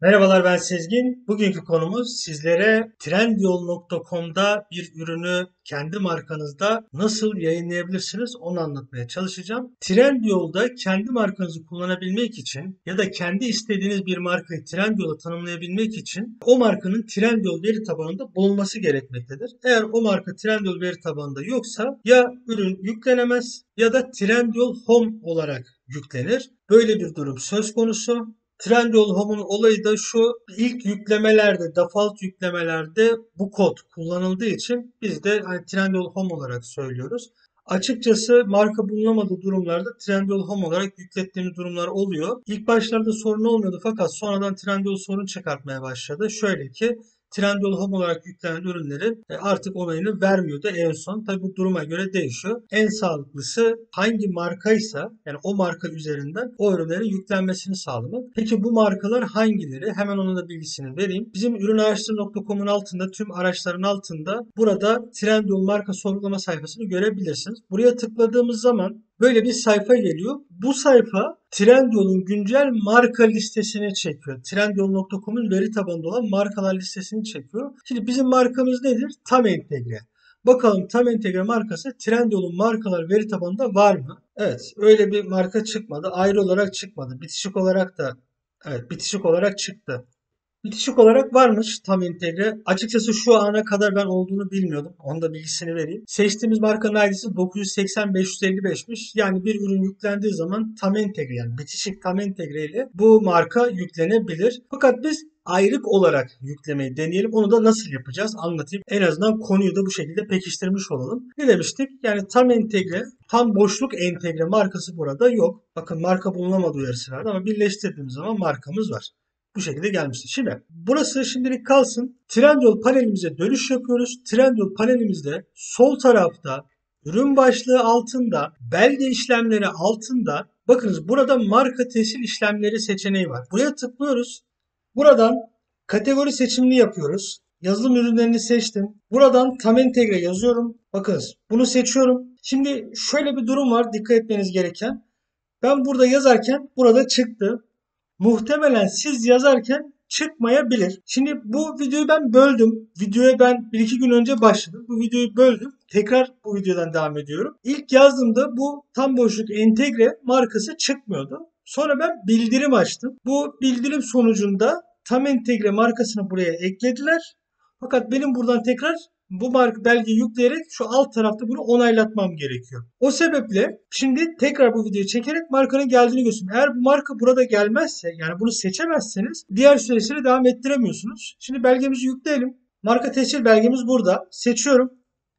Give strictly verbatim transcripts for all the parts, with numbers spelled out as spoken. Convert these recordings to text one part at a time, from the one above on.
Merhabalar, ben Sezgin. Bugünkü konumuz sizlere trendyol nokta com'da bir ürünü kendi markanızda nasıl yayınlayabilirsiniz onu anlatmaya çalışacağım. Trendyol'da kendi markanızı kullanabilmek için ya da kendi istediğiniz bir markayı Trendyol'a tanımlayabilmek için o markanın Trendyol veri tabanında bulunması gerekmektedir. Eğer o marka Trendyol veri tabanında yoksa ya ürün yüklenemez ya da Trendyol Home olarak yüklenir. Böyle bir durum söz konusu. Trendyol Home'un olayı da şu: ilk yüklemelerde, default yüklemelerde bu kod kullanıldığı için biz de hani Trendyol Home olarak söylüyoruz. Açıkçası marka bulunamadığı durumlarda Trendyol Home olarak yüklettiğimiz durumlar oluyor. İlk başlarda sorun olmuyordu fakat sonradan Trendyol sorun çıkartmaya başladı. Şöyle ki Trendyol Home olarak yüklenen ürünlerin e, artık onayını vermiyordu en son. Tabi bu duruma göre değişiyor. En sağlıklısı hangi markaysa, yani o marka üzerinden o ürünlerin yüklenmesini sağlamak. Peki bu markalar hangileri? Hemen onun da bilgisini vereyim. Bizim ürün araştır nokta com'un altında, tüm araçların altında burada Trendyol marka sorgulama sayfasını görebilirsiniz. Buraya tıkladığımız zaman böyle bir sayfa geliyor. Bu sayfa Trendyol'un güncel marka listesini çekiyor. trendyol nokta com'un veri tabanında olan markalar listesini çekiyor. Şimdi bizim markamız nedir? Tam entegre. Bakalım tam entegre markası Trendyol'un markalar veri tabanında var mı? Evet, öyle bir marka çıkmadı. Ayrı olarak çıkmadı. Bitişik olarak da evet, bitişik olarak çıktı. Bitişik olarak varmış tam entegre. Açıkçası şu ana kadar ben olduğunu bilmiyordum. Onun da bilgisini vereyim. Seçtiğimiz markanın I D'si dokuz yüz seksen beş yüz elli beş'miş. Yani bir ürün yüklendiği zaman tam entegre, yani bitişik tam entegre ile bu marka yüklenebilir. Fakat biz ayrık olarak yüklemeyi deneyelim. Onu da nasıl yapacağız anlatayım. En azından konuyu da bu şekilde pekiştirmiş olalım. Ne demiştik? Yani tam entegre, tam boşluk entegre markası burada yok. Bakın, marka bulunamadı uyarısı verdi ama birleştirdiğimiz zaman markamız var. Bu şekilde gelmişti. Şimdi burası şimdilik kalsın. Trendyol panelimize dönüş yapıyoruz. Trendyol panelimizde sol tarafta ürün başlığı altında, belge işlemleri altında, bakınız burada marka tescil işlemleri seçeneği var. Buraya tıklıyoruz. Buradan kategori seçimini yapıyoruz. Yazılım ürünlerini seçtim. Buradan tam entegre yazıyorum. Bakınız, bunu seçiyorum. Şimdi şöyle bir durum var dikkat etmeniz gereken. Ben burada yazarken burada çıktı. Muhtemelen siz yazarken çıkmayabilir. Şimdi bu videoyu ben böldüm. Videoya ben bir iki gün önce başladım. Bu videoyu böldüm. Tekrar bu videodan devam ediyorum. İlk yazdığımda bu tam boşluk entegre markası çıkmıyordu. Sonra ben bildirim açtım. Bu bildirim sonucunda tam entegre markasını buraya eklediler. Fakat benim buradan tekrar bu marka belgeyi yükleyerek şu alt tarafta bunu onaylatmam gerekiyor. O sebeple şimdi tekrar bu videoyu çekerek markanın geldiğini göstereyim. Eğer bu marka burada gelmezse, yani bunu seçemezseniz diğer süreçleri devam ettiremiyorsunuz. Şimdi belgemizi yükleyelim. Marka tescil belgemiz burada. Seçiyorum.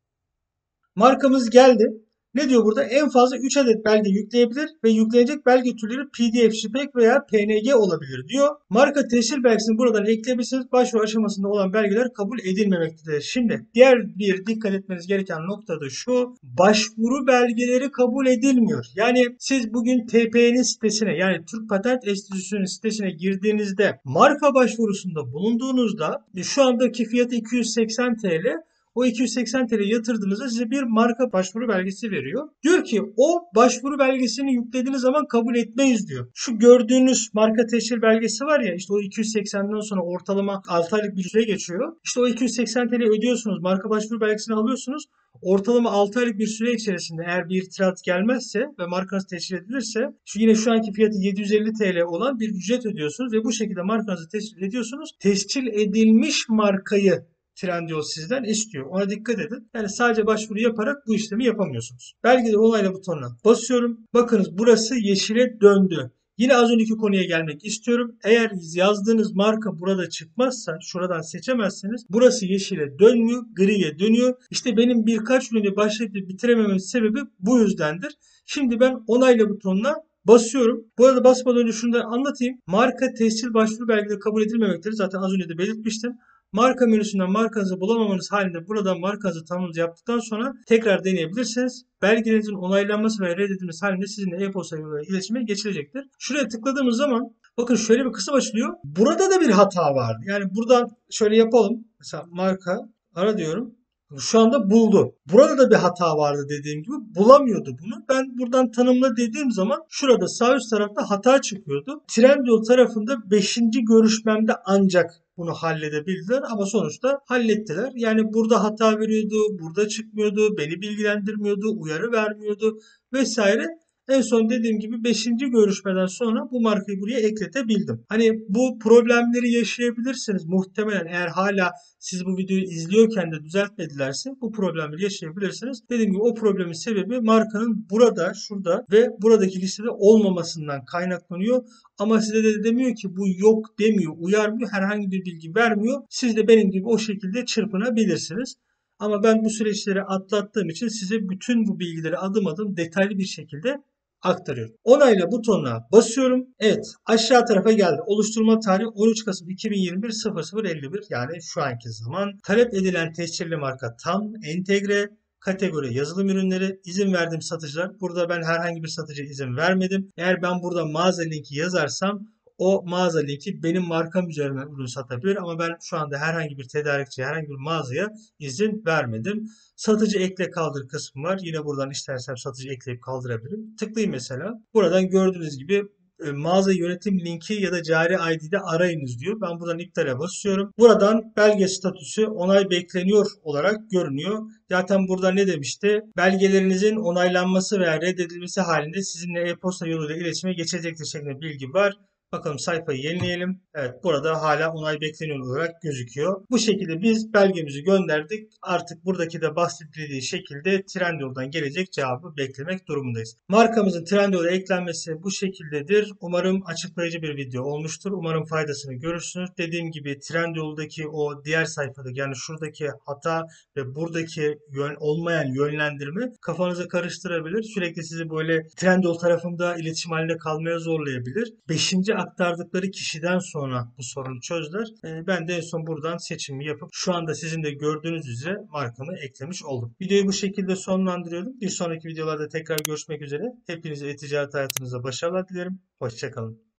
Markamız geldi. Ne diyor burada? En fazla üç adet belge yükleyebilir ve yükleyecek belge türleri P D F, JPEG veya P N G olabilir diyor. Marka tescil belgesini buradan ekleyebilirsiniz. Başvuru aşamasında olan belgeler kabul edilmemektedir. Şimdi diğer bir dikkat etmeniz gereken nokta da şu: başvuru belgeleri kabul edilmiyor. Yani siz bugün T P N'nin sitesine, yani Türk Patent Enstitüsü'nün sitesine girdiğinizde marka başvurusunda bulunduğunuzda şu andaki fiyatı iki yüz seksen T L. O iki yüz seksen T L yatırdığınızda size bir marka başvuru belgesi veriyor. Diyor ki o başvuru belgesini yüklediğiniz zaman kabul etmeyiz diyor. Şu gördüğünüz marka teşhir belgesi var ya, işte o iki yüz seksenden sonra ortalama altı aylık bir süre geçiyor. İşte o iki yüz seksen T L ödüyorsunuz. Marka başvuru belgesini alıyorsunuz. Ortalama altı aylık bir süre içerisinde eğer bir itiraz gelmezse ve markanız tescil edilirse, şu yine şu anki fiyatı yedi yüz elli T L olan bir ücret ödüyorsunuz ve bu şekilde markanızı tescil ediyorsunuz. Tescil edilmiş markayı Trendyol sizden istiyor. Ona dikkat edin. Yani sadece başvuru yaparak bu işlemi yapamıyorsunuz. Belgeleri onayla butonuna basıyorum. Bakınız, burası yeşile döndü. Yine az önceki konuya gelmek istiyorum. Eğer yazdığınız marka burada çıkmazsa, şuradan seçemezseniz, burası yeşile dönmüyor, griye dönüyor. İşte benim birkaç ürünü başlayıp bitiremememin sebebi bu yüzdendir. Şimdi ben onayla butonuna basıyorum. Bu arada basmadan önce şunu da anlatayım. Marka tescil başvuru belgeleri kabul edilmemektedir. Zaten az önce de belirtmiştim. Marka menüsünden markanızı bulamamanız halinde buradan markanızı tanımınızı yaptıktan sonra tekrar deneyebilirsiniz. Belgelerinizin onaylanması ve reddedilmesi halinde sizinle e-posta yoluyla iletişime geçilecektir. Şuraya tıkladığımız zaman bakın şöyle bir kısım açılıyor. Burada da bir hata vardı. Yani buradan şöyle yapalım. Mesela marka ara diyorum. Şu anda buldu. Burada da bir hata vardı dediğim gibi. Bulamıyordu bunu. Ben buradan tanımla dediğim zaman şurada sağ üst tarafta hata çıkıyordu. Trendyol tarafında beşinci görüşmemde ancak bunu halledebildiler ama sonuçta hallettiler. Yani burada hata veriyordu, burada çıkmıyordu, beni bilgilendirmiyordu, uyarı vermiyordu vesaire. En son dediğim gibi beşinci görüşmeden sonra bu markayı buraya ekletebildim. Hani bu problemleri yaşayabilirsiniz muhtemelen, eğer hala siz bu videoyu izliyorken de düzeltmedilerse bu problemleri yaşayabilirsiniz. Dediğim gibi o problemin sebebi markanın burada, şurada ve buradaki listede olmamasından kaynaklanıyor. Ama size de demiyor ki bu yok demiyor, uyarmıyor, herhangi bir bilgi vermiyor. Siz de benim gibi o şekilde çırpınabilirsiniz. Ama ben bu süreçleri atlattığım için size bütün bu bilgileri adım adım detaylı bir şekilde aktarıyorum. Onayla butonuna basıyorum. Evet, aşağı tarafa geldi. Oluşturma tarihi on üç Kasım iki bin yirmi bir sıfır sıfır elli bir, yani şu anki zaman. Talep edilen tescilli marka tam entegre. Kategori yazılım ürünleri, izin verdiğim satıcılar. Burada ben herhangi bir satıcıya izin vermedim. Eğer ben burada mağaza linki yazarsam o mağaza linki benim markam üzerinden ürün satabilir ama ben şu anda herhangi bir tedarikçiye, herhangi bir mağazaya izin vermedim. Satıcı ekle kaldır kısmı var. Yine buradan istersem satıcı ekleyip kaldırabilirim. Tıklayayım mesela. Buradan gördüğünüz gibi e, mağaza yönetim linki ya da cari I D'de arayınız diyor. Ben buradan iptale basıyorum. Buradan belge statüsü onay bekleniyor olarak görünüyor. Zaten burada ne demişti? Belgelerinizin onaylanması veya reddedilmesi halinde sizinle e-posta yoluyla iletişime geçecektir şeklinde bilgi var. Bakalım, sayfayı yenileyelim. Evet, burada hala onay bekleniyor olarak gözüküyor. Bu şekilde biz belgemizi gönderdik. Artık buradaki de bahsedildiği şekilde Trendyol'dan gelecek cevabı beklemek durumundayız. Markamızın Trendyol'a eklenmesi bu şekildedir. Umarım açıklayıcı bir video olmuştur. Umarım faydasını görürsünüz. Dediğim gibi Trendyol'daki o diğer sayfadaki, yani şuradaki hata ve buradaki yön, olmayan yönlendirme kafanızı karıştırabilir. Sürekli sizi böyle Trendyol tarafında iletişim halinde kalmaya zorlayabilir. Beşinci aktardıkları kişiden sonra bu sorunu çözdüler. Ee, ben de en son buradan seçimi yapıp şu anda sizin de gördüğünüz üzere markamı eklemiş oldum. Videoyu bu şekilde sonlandırıyorum. Bir sonraki videolarda tekrar görüşmek üzere. Hepinize e-ticaret hayatınızda başarılar dilerim. Hoşça kalın.